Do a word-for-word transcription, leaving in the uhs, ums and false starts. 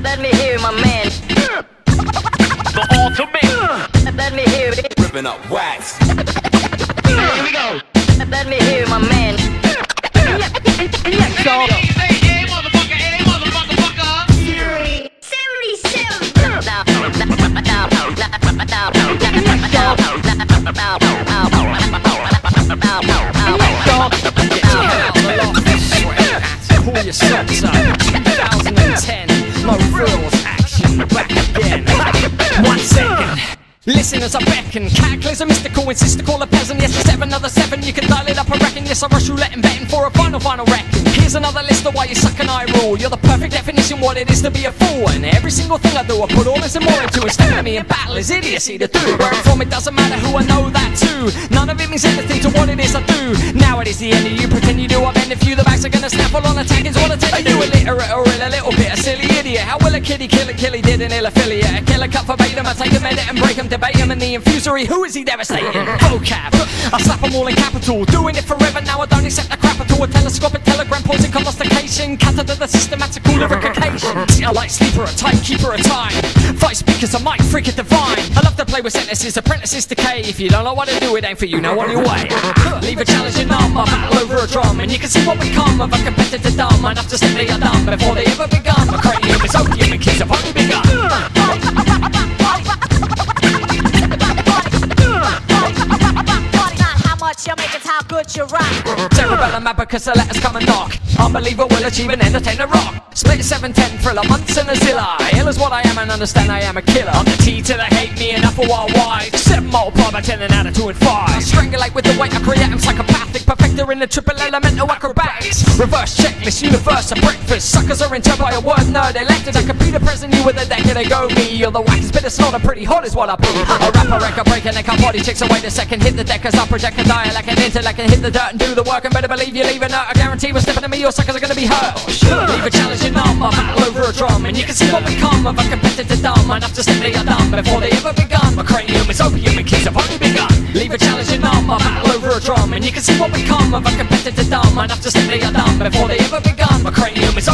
Let me hear my man. The ultimate. Let me hear it. Ripping up wax. Here we go. Let me hear my man. Let's go. Say, hey, motherfucker, hey, motherfucker, fucker. seventy-seven. Pull your socks up. twenty ten, no frills, action, back again. One second. Listen as I beckon, cataclysm, mystical, insist to call a peasant. Yes, there's seven, another seven, you can dial it up, I reckon. Yes, I rush roulette and betting for a final, final reckon. Here's another list of why you suck and I rule. You're the perfect definition what it is to be a fool. And every single thing I do, I put all this and more into. Instead of me in battle is idiocy to do. Where I'm from, it doesn't matter who, I know that too. None of it means anything to what it is I do. Now it is the end of you, pretend you do. I bend if you, the backs are gonna snap all on attack is what I tell you. Are you illiterate or ill, a little bit a silly idiot? How will a kiddie kill a killie did an ill affiliate? A killer cut verbatim, I take a minute and break them, debate them in the infusory. Who is he devastating? Vocab, I slap them all in capital. Doing it forever now, I don't accept the crap at all. A telescopic telegram, pausing colostication. Counter to the systematical lyrification. I like sleeper, a timekeeper, a time. Five speakers, a mic, freak it divine. I love to play with sentences, apprentices decay. If you don't know what to do, it ain't for you, now on your way. Leave a challenging numb, I battle over a drum. And you can see what we come of a competitor dumb. Enough to say they are dumb before they ever begun. My cranium is opium and kids have only begun. You make it how good you rock. Cerebellum abacus, the letters come and knock. Unbelievable, will achieve and entertain a rock. Split seven ten, thriller, months and a zilla. Ill is what I am and understand I am a killer. I'm the T to the hate me enough for while wide. Seven multiply by ten and out of two and five. I strangulate with the weight I create, I'm psychopathic. Perfector in the triple elemental acrobatics. Reverse checklist, universe of breakfast. Suckers are into by a word nerd elected. I could be the present you with a decade ago. Me, you're the wackest bit of snot, I'm pretty hot is what I be. A rapper, record breaker, neck up body chicks away the second. Hit the deck as I project a die like an intellect and hit the dirt and do the work. And better believe you leaving out. I guarantee we're stepping to me, your suckers are gonna be hurt. Leave a challenging numb, I battle over a drum. And you can see what we come of a competitor dumb. Enough to say they are dumb before they ever begun. My cranium is opium and kids have only begun. Leave a challenging numb, I battle over a drum. And you can see what we come of a competitor dumb. Enough to say they are dumb before they ever begun. My cranium is